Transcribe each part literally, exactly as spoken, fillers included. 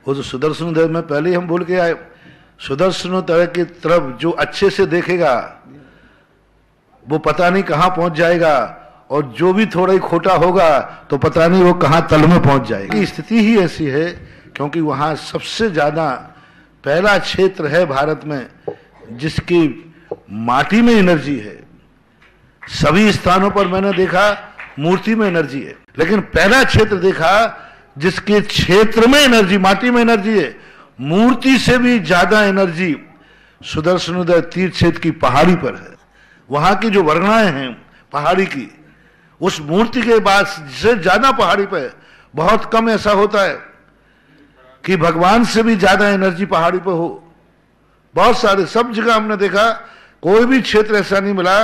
वो तो सुदर्शनोदय में पहले ही हम बोल के आए, सुदर्शनोदय की तरफ जो अच्छे से देखेगा वो पता नहीं कहाँ पहुंच जाएगा, और जो भी थोड़ा ही खोटा होगा तो पता नहीं वो कहाँ तल में पहुंच जाएगी। स्थिति ही ऐसी है क्योंकि वहां सबसे ज्यादा पहला क्षेत्र है भारत में जिसकी माटी में एनर्जी है। सभी स्थानों पर मैंने देखा मूर्ति में एनर्जी है, लेकिन पहला क्षेत्र देखा जिसके क्षेत्र में एनर्जी, माटी में एनर्जी है। मूर्ति से भी ज्यादा एनर्जी सुदर्शनोदय तीर्थ क्षेत्र की पहाड़ी पर है। वहां की जो वर्णनाएं हैं पहाड़ी की, उस मूर्ति के बाद से ज्यादा पहाड़ी पर बहुत कम ऐसा होता है कि भगवान से भी ज्यादा एनर्जी पहाड़ी पर हो। बहुत सारे, सब जगह हमने देखा, कोई भी क्षेत्र ऐसा नहीं मिला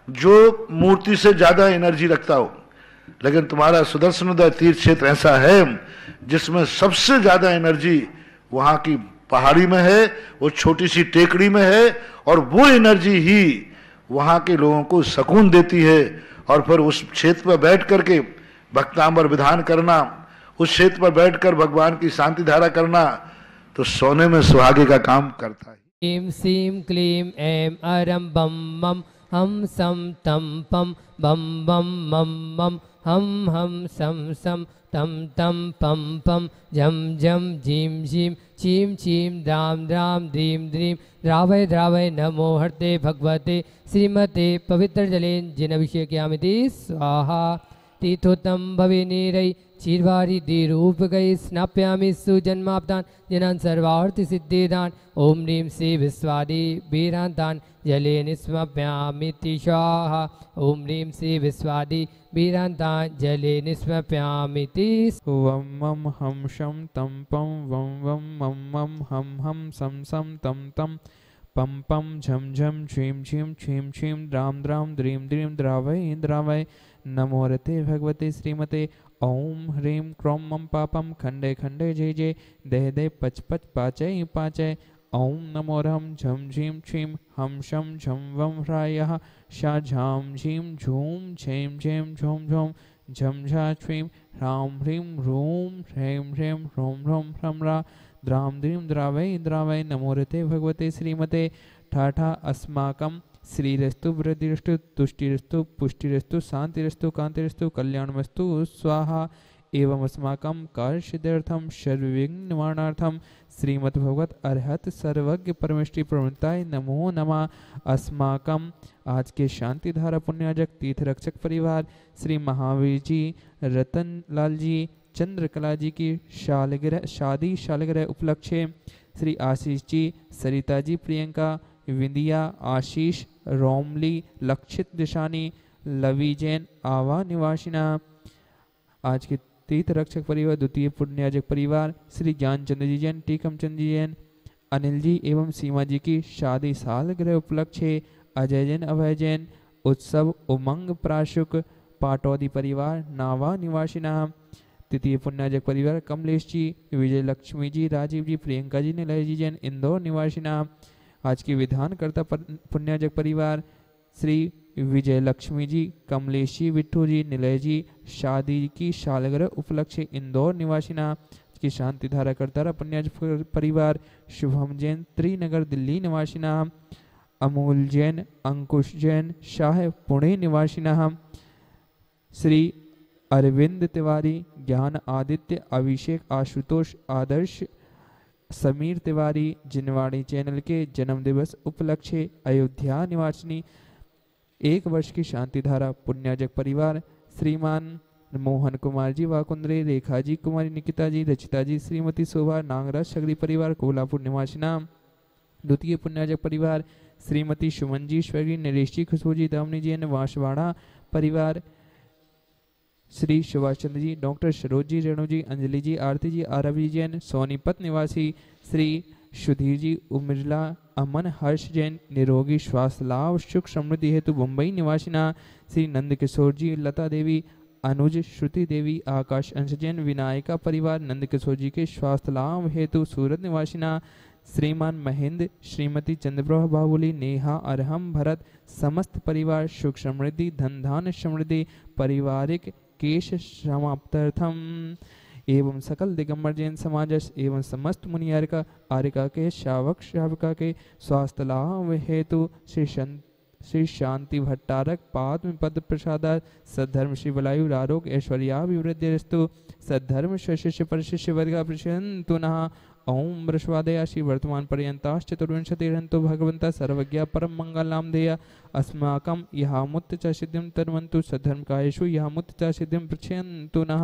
जो मूर्ति से ज्यादा एनर्जी रखता हो, लेकिन तुम्हारा सुदर्शनोदय तीर्थ क्षेत्र ऐसा है जिसमें सबसे ज्यादा एनर्जी वहां की पहाड़ी में है, वो छोटी सी टेकड़ी में है, और वो एनर्जी ही वहां के लोगों को सुकून देती है। और फिर उस क्षेत्र पर बैठ करके भक्तांबर विधान करना, उस क्षेत्र पर बैठकर भगवान की शांति धारा करना, तो सोने में सुहागे का काम करता है। क्लीं सीं क्लीं ऐं अरं बम मम हम सम तम पम बम बम मम मम हम हम सम सम तम तम पम पम झम झम झीम झीम चीम चीम द्राम द्राम द्रीम द्रीम द्रावय द्रावय नमो हर्ते भगवते श्रीमते पवित्र जलेन जिनभिषेक्यामिति स्वाहा। तीर्थोत्तम भवे नीरै चीरवारी दीरूप गई स्नाप्यामि सुजन्माब्दान जनान सर्वार्थ सिद्धिदान। ओम ह्रीं श्री विश्वादी वीरांतान जले निस्मप्यामिति स्वाहा। ओम ह्रीं श्री विश्वादी वीरांतान जले निस्मप्यामिति। वम मम हम शम तम पम वम वम मम मम हम हम सम सम तम तम पम पम झम झम झीम झीम छीम छीम द्राम द्राम द्रीम द्रीम द्रावय द्रावय नमो रते भगवते श्रीमते। ओम ह्रीं क्रोम मम पापम खंडे खंडे जय जय देह दे पच पच पाचय पाचय। ओम नमो रम झम झीम छीम हम शम झम वम ह्रायः शा झाम झीम झूम झेम झेम झोम झोम झम झा छ्वीम ह्राम ह्रीं ह्रूम ह्रीं ह्रीं ह्रोम ह्रोम ह्रम रा द्राम द्रीम द्रावय द्रावय नमो रते भगवते श्रीमते। ठाठा अस्माकं श्रीरस्तु वृद्धिरस्तु तुष्टिरस्तु पुष्टिरस्तु शांतिरस्तु कांतिरस्तु कल्याणमस्तु स्वाहा। एवं अस्माकं कार्यसिद्ध्यर्थं सर्वविघ्न निवारणार्थं श्रीमद्भगवत अरहत सर्वज्ञ परमेष्टि प्रवृत्ताय नमो नमः। अस्माकं आज के शांति धारा पुण्याजक तीर्थ रक्षक परिवार श्री महावीर जी, रतन लाल जी, चंद्रकला जी की शालगिरह शादी शालगिरह उपलक्ष्य श्री आशीष जी, सरिता जी, प्रियंका, विंदिया, आशीष, रोमली, लक्षित दिशानी, लवी जैन, आवा निवासिना। आज के तीर्थ रक्षक परिवार द्वितीय पुण्याजक परिवार श्री ज्ञानचंद जी जैन, टीकम चंद जी जैन, अनिल जी एवं सीमा जी की शादी सालगिरह उपलक्ष्य अजय जैन, अभय जैन, उत्सव उमंग प्राशुक पाटौदी परिवार नावा निवासिना। तृतीय पुण्याजक परिवार कमलेश जी, विजय लक्ष्मी जी, राजीव जी, प्रियंका जी, निलय जी जैन, इंदौर निवासिना। आज की विधानकर्ता पुण्याजक परिवार श्री विजय लक्ष्मी जी, कमलेश जी, विट्ठू जी, निलय जी, शादी की शालगिरह उपलक्ष्य इंदौर निवासिना। आज की शांति धारा करता पुण्याजक परिवार शुभम जैन, त्रिनगर दिल्ली निवासिना। अमूल जैन, अंकुश जैन, शाह पुणे निवासिना। श्री अरविंद तिवारी, ज्ञान आदित्य, अभिषेक, आशुतोष, आदर्श, समीर तिवारी जिनवाड़ी चैनल के जन्म दिवस उपलक्ष्य अयोध्या निवासिनी। एक वर्ष की शांति धारा पुण्याजक परिवार श्रीमान मोहन कुमार जी वाकुंद्रे, रेखा जी, कुमारी निकिता जी, रचिता जी, श्रीमती शोभा, नागराज सगरी परिवार कोल्हापुर निवासिना। द्वितीय पुण्याजक परिवार श्रीमती सुमन जी, ईश्वरी, नरेश जी, खुशबू जी, दामनी जी, वासवाड़ा परिवार श्री सुभाष चंद्र जी, डॉक्टर सरोज जी, रेणु जी, अंजलि जी, आरती जी, आरवी जैन, सोनीपत निवासी श्री सुधीर जी, उमिरला, अमन हर्ष जैन, निरोगी स्वास्थ्य लाभ सुख समृद्धि हेतु मुंबई निवासिना। श्री नंद किशोर जी, लता देवी, अनुज, श्रुति देवी, आकाश अंश जैन, विनायका परिवार नंद किशोर जी के स्वास्थ्य लाभ हेतु सूरत निवासिना। श्रीमान महेंद्र, श्रीमती चंद्रप्रभा बाहुली, नेहा, अरहम, भरत, समस्त परिवार सुख समृद्धि धन धान समृद्धि पारिवारिक केश समाप्त्यर्थम। एवं सकल दिगंबर जैन समाजस एवं समस्त मुनि आर्यका आर्यका के श्रावक श्राविका के स्वास्थ्य लाभ हेतु श्री शन श्री शांति भट्टारक पाद पद प्रसादा सद्धर्म श्री बलायु आरोग्य ऐश्वर्याभिवृद्धिस्तु सद्धर्म शिष्य परिशिष्य वर्ग प्रशंतु नः ओम वृषवादया श्री वर्तमान पर्यंताश चतुर्विंशतिरंतो भगवंता सर्वज्ञ परम मंगल नाम देया अस्माकं यह मुक्त च सिद्धिं तन्वन्तु सद्धर्म कायेषु यह मुक्त च सिद्धिं प्रचयन्तु नः।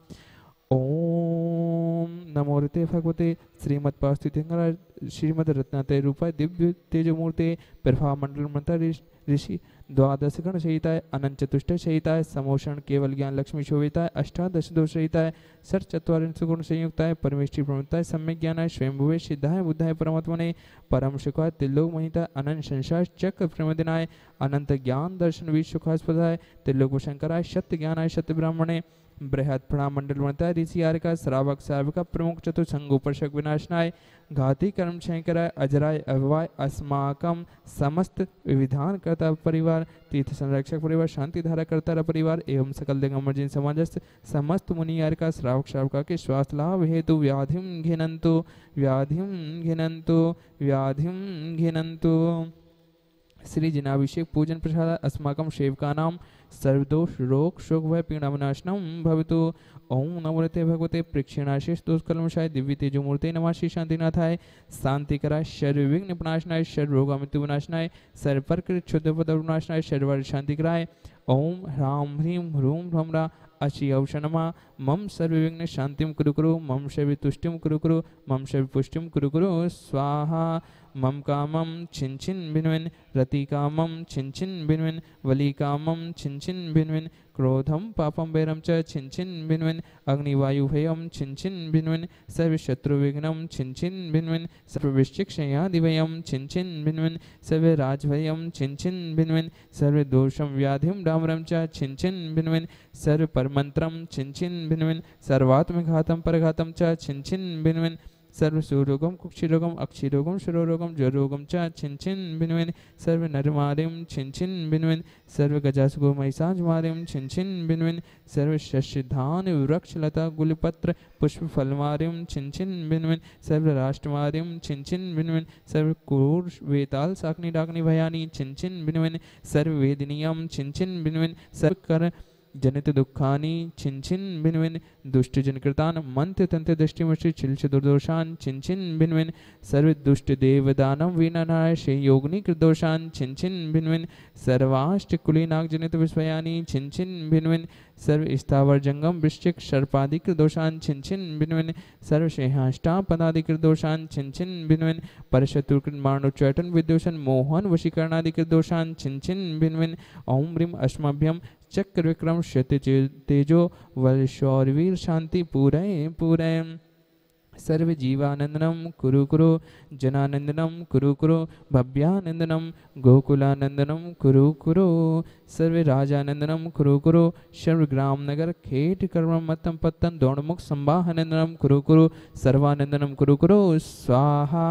ओम नमो ऋते भगवते श्रीमद्पास्तितींगरा श्रीमद रत्नात्रय रूपाय दिव्य तेजमूर्ते प्रभा मंडल मंत्र ऋषि द्वादश गण सहिताय अनंत चतुष्टय सहिताय समोषण केवल ज्ञान लक्ष्मी शोभिताय अष्टादश दोष सहिताय सर चत्वारिंश गुण संयुक्ताय परमेष्टि प्रमुक्ताय सम्यक ज्ञानाय स्वयंभुवे सिद्धाय बुद्धाय परमात्मने परम सुखाय त्रिलोक महिताय अनंत संसार चक्र प्रमदिनाय अनंत ज्ञान दर्शन वीर सुखास्पदाय त्रिलोक शंकराय सत्य ज्ञानाय सत्य ब्राह्मणे बृहद प्रणाम मंडल मंत्र ऋषि आर्य श्रावक साविका प्रमुख चतुर्संगोपर्शक विनाशनाय घाती कर्म शंकराय अजराय अभवाय अस्माकम समस्त विविधान कर्ता परिवार तीर्थ संरक्षक परिवार शांति धारा कर्ता परिवार एवं सकल दिगंबर जैन समाजस्थ समस्त मुनि आर्य श्रावक श्राविका के स्वास्थ्य लाभ हेतु व्याधिम घिनंतु व्याधिम घिनंतु व्याधिम घिनंतु श्री जिनाभिषेक पूजन प्रसाद अस्माकं सेवकानां सर्वदोष रोग शोक भय पीड़ाविनाशनम भवतु। ओम नमो ऋते भगवते प्रेक्षणाशेष दोष कलमशाय दिव्य तेजोमूर्ते नमः श्री शांतिनाथाय शांतिकराय सर्व विघ्न विनाशनाय सर्व रोग मृत्यु विनाशनाय सर्व प्रकृति क्षुद्र पद विनाशनाय सर्व शांतिकराय। ओम ह्रां ह्रीं ह्रूं ह्रमरा अचि औषणमा मम सर्व विघ्न शांतिम कुरु कुरु मम सर्व तुष्टिम कुरु कुरु मम सर्व पुष्टिम कुरु कुरु स्वाहा। मम कामम छिन छिन भिन्विन रति कामम छिन छिन भिन्विन वली कामम छिन छिन भिन्विन क्रोधम पापम वैरम च छिन छिन भिन्विन अग्निवायु भयम छिन छिन भिन्विन सर्व शत्रु विघ्नम छिन छिन भिन्विन सर्व वृश्चिक शयादिभयम छिन छिन भिन्विन सर्व राजभयम छिन छिन भिन्विन सर्व दोषम व्याधिम डामरम च छिन छिन भिन्विन सर्व परमंत्रम छिन छिन भिन्विन सर्वात्मघातम परघातम च छिन छिन भिन्विन सर्व सुरोगम कुक्षिरोगम अक्षिरोगम शिरोरोगम ज्वरोगम च छिन छिन भिन्विन सर्व नरमारिम छिन छिन भिन्विन सर्व गजासुगो महिषाज मारिम छिन छिन भिन्विन सर्व शशिधान वृक्ष लता गुलपत्र पुष्प फलमारिम छिन छिन भिन्विन सर्व राष्ट्रमारिम छिन छिन भिन्विन सर्व क्रूर वेताल साकनी डाकनी भयानी छिन छिन भिन्विन सर्व वेदनीयम छिन छिन भिन्विन सर्व कर जनित दुखानि छिन छिन भिन्विन दुष्ट जनकृतान मंत्र तंत्र दृष्टि मृष्टि छिलछ दुर्दोषान छिन छिन भिन्विन सर्व दुष्ट देव दानव वीनानाय श्री योगनी कृदोषान छिन छिन भिन्विन सर्वाष्ट कुली नाग जनित विस्मयानि छिन छिन भिन्विन सर्व स्थावर जंगम वृश्चिक सर्पादि कृदोषान छिन छिन भिन्विन सर्व शेहाष्टा पदादि कृदोषान छिन छिन भिन्विन परशत्रुकृत मारणोच्चाटन विदोषण मोहन वशीकरणादि कृदोषान छिन छिन भिन्विन ओम ह्रीं अस्मभ्यम चक्र विक्रम शत तेजो वल शौरवीर शांति पूरय पूरय सर्व जीवानंदनम कुरु कुरु जनानंदनम कुरु कुरु भव्यानंदनम गोकुलानंदनम कुरु कुरु सर्व राजानंदनम कुरु कुरु सर्व ग्राम नगर खेट कर्म मतम पत्तन दौड़मुख संवाहनंदनम कुरु कुरु सर्वानंदनम कुरु कुरु स्वाहा।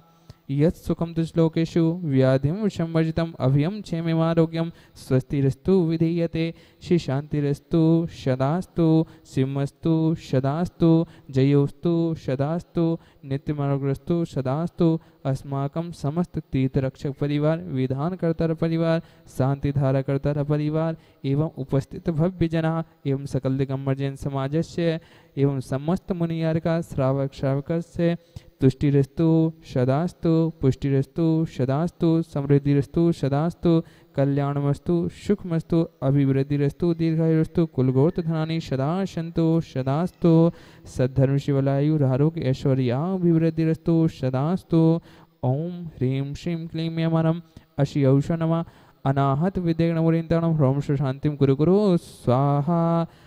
यत् सुखम दुश्लोकेषु व्याधिम विषमवर्जितम अभयम क्षेममारोग्यम स्वस्तिरस्तु विधीयते श्री शांतिरस्तु सदास्तु सिंहस्तु सदास्तु जयोस्तु सदास्तु नित्यमारोग्यस्तु सदास्तु अस्माकं समस्त तीर्थरक्षक परिवार विधान कर्ता परिवार शांति धारा कर्ता परिवार एवं उपस्थित भव्य जना एवं सकल दिगंबर जैन समाजस्य एवं समस्त मुनियार्का श्रावक श्रावकस्य तुष्टिरस्तु सदास्तु पुष्टिरस्तु सदास्तु समृद्धिरस्तु सदास्तु कल्याणमस्तु सुखमस्तु अभिवृद्धिरस्तु दीर्घायुरस्तु कुलगोत्र धनानि सदा सन्तु सदास्तु सद्धर्म शिवलायु आरोग्य ऐश्वर्याभिवृद्धिरस्तु सदास्तु। ओम ह्रीं श्रीं क्लीं यमनम अशि औष नमः अनाहत विद्येगणमुरीन्ताणं ह्रौं शांतिं कुरु कुरु स्वाहा।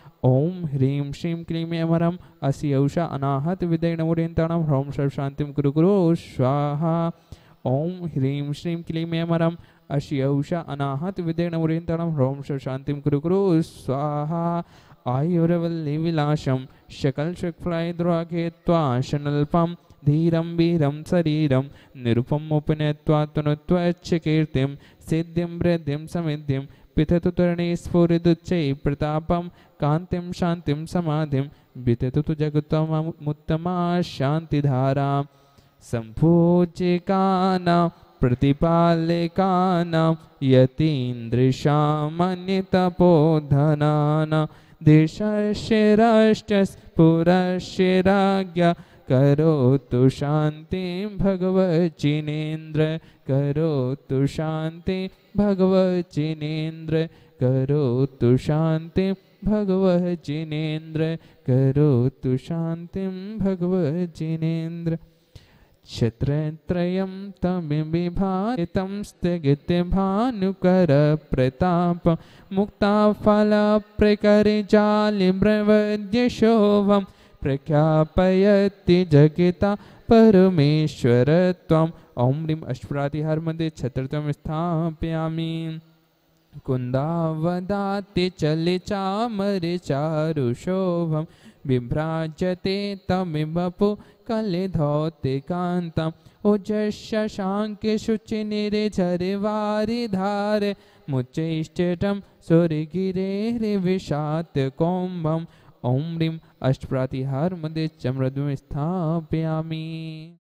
ओम ह्रीं श्रीं क्लीं यमरम असि औषा अनाहत विद्येगणमुरीन्ताणं ह्रौं शांतिं कुरु कुरु स्वाहा। ओम ह्रीं श्रीं क्लीं यमरम अशि औषा अनाहत विद्येगणमुरीन्ताणं ह्रौं शांतिं कुरु कुरु स्वाहा। आयुर्वल्ली विलासम शकल शुक्लाय द्वाके त्वाशनल्पम धीरं वीरं शरीरं निरुपमुपनेत्वा तनुत्वच्च कीर्तिं सिद्धिं वृद्धिं समिद्धिं पिततु तरुणे स्फुरिदुच्चै प्रतापं कान्तिं शान्तिं समाधिं विततु तु जगत्तमुत्तमा शान्तिधारा सम्पूज्यकानां प्रतिपालकानां यतीन्द्रिशामन्यतपोधनानां देशस्य राष्ट्रस्य राज्ञा करोतु शान्तिं भगवज्जिनेन्द्र करोतु शान्तिं भगवज्जिनेन्द्र करोतु शान्तिं भगवज्जिनेन्द्र करोतु शान्तिं भगवज्जिनेन्द्र क्षत्रत्रयं तमिविभाजितं स्थगिते भानुकर प्रताप मुक्ताफलप्रकरजालिब्रवद्यशोभं प्रख्यापयति जगता परमेश्वरत्वम्। ओम ह्रीं अष्टप्रातिहारमध्ये छत्रत्वं स्थापयामि। कुन्दावदाति चले चामरे चारुशोभं विभ्राजते तमिवपु कलिधौते कान्तं ओजस्य शाङ्के शुचिनिरे झरिवारिधारे मुच्चैष्टिटं सूर्यगिरेर्विषात् कौम्भम्। ओम ह्रीं अष्टप्रातिहारमध्ये चम्रद्वयं स्थापयामि।